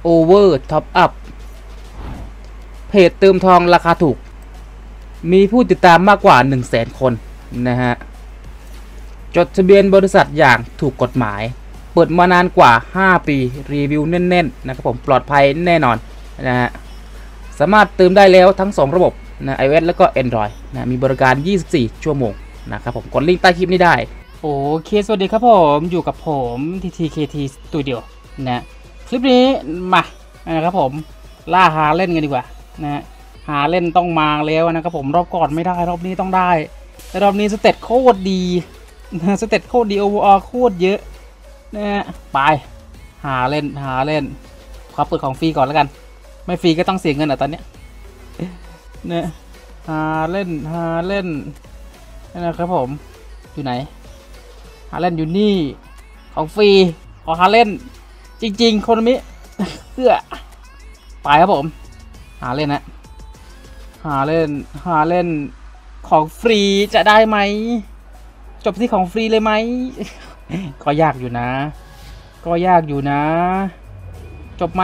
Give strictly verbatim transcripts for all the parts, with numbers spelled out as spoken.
Over Top Up เพจเติมทองราคาถูกมีผู้ติดตามมากกว่า หนึ่งแสน คนนะฮะจดทะเบียนบริษัทอย่างถูกกฎหมายเปิดมานานกว่าห้าปีรีวิวแน่นๆนะครับผมปลอดภัยแน่นอนนะฮะสามารถเติมได้แล้วทั้งสองระบบนะ iOS แล้วก็ Android นะมีบริการยี่สิบสี่ชั่วโมงนะครับผมกดลิงก์ใต้คลิปนี้ได้โอเคสวัสดีครับผมอยู่กับผม ที ที เค ที Studio นะคลิปนี้มานะครับผมล่าหาเล่นกันดีกว่านะหาเล่นต้องมาแล้วนะครับผมรอบก่อนไม่ได้รอบนี้ต้องได้แต่รอบนี้สเตตโคตรดีนะสเตตโคตรดีโอเวอร์ออลโคตรเยอะนะไปหาเล่นหาเล่นขอเปิดของฟรีก่อนแล้วกันไม่ฟรีก็ต้องเสียเงินอ่ะตอนเนี้ยเนี่ยหาเล่นหาเล่นนะครับผมอยู่ไหนหาเล่นอยู่นี่ของฟรีขอหาเล่นจริงๆคนนี้เพื่อไปครับผมหาเล่นนะหาเล่นหาเล่นของฟรีจะได้ไหมจบที่ของฟรีเลยไหมก็ยากอยู่นะก็ยากอยู่นะจบไหม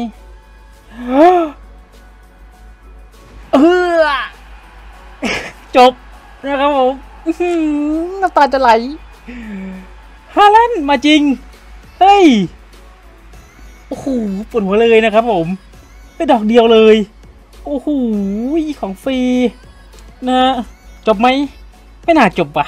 เออจบนะครับผมน้ำตาจะไหลฮาแลนด์มาจริงเฮ้ยโอ้โหปวดหัวเลยนะครับผมเป็นดอกเดียวเลยโอ้โหของฟรีนะจบไหมไม่น่าจบอ่ะ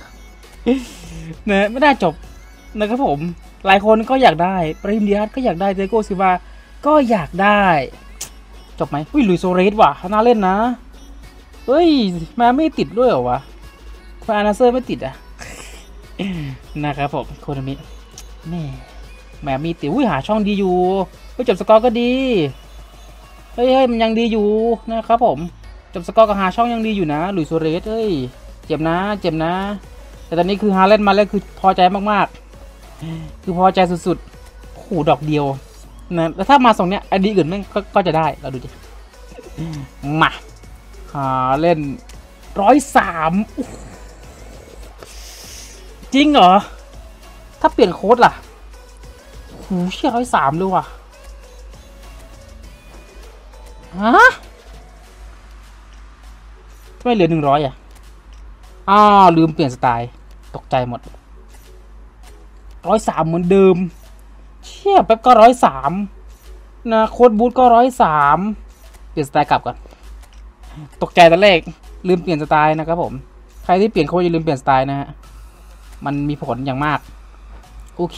นะไม่น่าจบนะครับผมหลายคนก็อยากได้ปริมดิอาร์ก็อยากได้เจโก้ซิวาก็อยากได้จบไหมอุ้ยลุยโซเรสว่ะน่าเล่นนะเฮ้ยมาไม่ติดด้วยเหรอวะฟานาเซอร์ไม่ติดอ่ะนะครับผมโคนามิแม่แม่มีติดอุ้ยหาช่องดีอยู่ไปจบสกอร์ก็ดีเฮ้ยเฮ้ยมันยังดีอยู่นะครับผมจบสกอร์กับหาช่องยังดีอยู่นะลุยโซเรสเฮ้ยเจ็บนะเจ็บนะแต่ตอนนี้คือฮาเล่นมาแล้วคือพอใจมากๆคือพอใจสุดๆขู่ดอกเดียวนะแล้วถ้ามาส่งเนี้ยไอดีอื่นมันก็ก็จะได้เราดูดิมาหาเล่นร้อยสามจริงเหรอถ้าเปลี่ยนโค้ดล่ะหูเชี่ยร้อยสามเลยว่ะฮะทำไมเหลือหนึ่งร้อยอ่ะอ้าวลืมเปลี่ยนสไตล์ตกใจหมดร้อยสามเหมือนเดิมเชี่ยแป๊บก็ร้อยสามนะโค้ดบูทก็ร้อยสามเปลี่ยนสไตล์กลับก่อนตกใจตอนแรกลืมเปลี่ยนสไตล์นะครับผมใครที่เปลี่ยนโค้ดอย่าลืมเปลี่ยนสไตล์นะฮะมันมีผลอย่างมากโอเค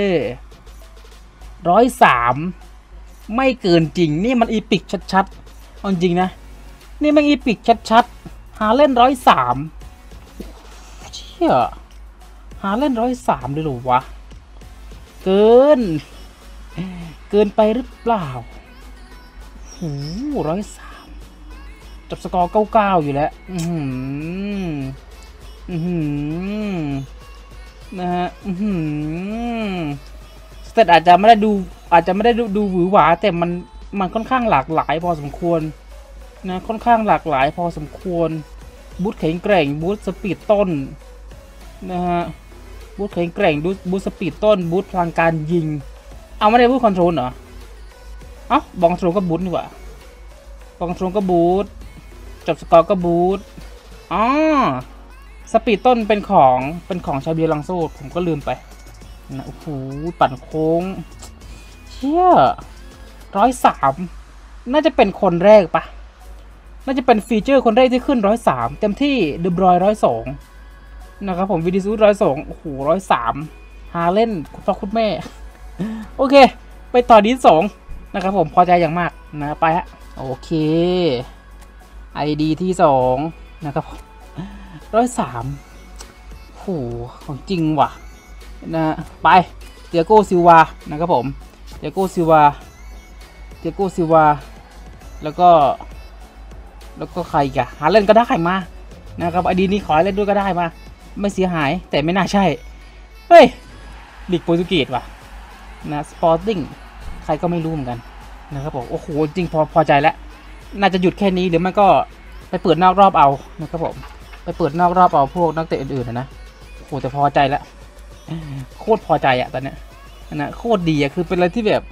ร้อยสามไม่เกินจริงนี่มันอีพิกชัดๆเอาจริงนะนี่มันอีพิกชัดๆหาเล่นร้อยสามเชี่ยหาเล่นร้อยสามเลยหรอวะเกินเกินไปหรือเปล่าหูร้อยสามจบสกอร์เก้าเก้าอยู่แล้วอือหืออือหือนะฮะอือหือสเตตอาจจะไม่ได้ดูอาจจะไม่ได้ดูดูหวือหวาแต่มันมันค่อนข้างหลากหลายพอสมควรนะค่อนข้างหลากหลายพอสมควรบูทแข็งแกร่งบูทสปีดต้นนะฮะบูทแข็งแกร่งบูทสปีดต้นบูทพลังการยิงเอาไม่ได้บูทคอนโทรลเหรอเอ้าบองคอนโทรลก็บูทนี่หว่าบองคอนโทรลก็บูทจบสกอร์ก็บูทอ๋อสปีดต้นเป็นของเป็นของชาเบียลังโซ่ผมก็ลืมไปนะโอ้โหปั่นโค้งเชี่ยร้อยสามน่าจะเป็นคนแรกปะน่าจะเป็นฟีเจอร์คนแรกที่ขึ้นร้อยสามเต็มที่เดบรอยร้อยสองนะครับผมวิดีซูร้อยสองโอ้โหร้อยสามหาเล่นคุณพ่อคุณแม่โอเคไปต่อดีสองนะครับผมพอใจอย่างมากนะไปฮะโอเคไอดีที่สองนะครับร้อยสามโหของจริงว่ะนะไปเตียโก้ซิลวานะครับผมเตียโก้ซิลวาเตียโก้ซิลวาแล้วก็แล้วก็ใครอีกอะหาเล่นก็ได้มานะครับไอดีนี้ขอเล่นด้วยก็ได้มาไม่เสียหายแต่ไม่น่าใช่เฮ้ยลีกโปรตุเกสว่ะนะสปอร์ติ้งใครก็ไม่รู้เหมือนกันนะครับผมโอ้โหจริงพอพอใจแล้วน่าจะหยุดแค่นี้หรือไม่ก็ไปเปิดนอกรอบเอานะครับผมไปเปิดนอกรอบเอาพวกนักเตะอื่นๆนะโอ้โหแต่พอใจแล้วโคตรพอใจอะตอนเนี้ยนะโคตรดีอะคือเป็นอะไรที่แบบ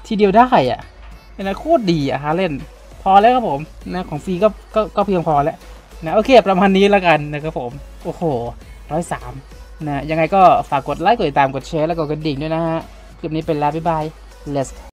ทีเดียวได้อ่ะนะโคตรดีอ่ะฮาเลนพอแล้วครับผมนะของฟรีก็ก็ก็เพียงพอแล้วนะโอเคประมาณนี้แล้วกันนะครับผมโอ้โหร้อยสามนะยังไงก็ฝากกดไลค์กดติดตามกดแชร์แล้วก็กดกระดิ่งด้วยนะฮะคลิปนี้เป็นลาบ๊ายบาย let's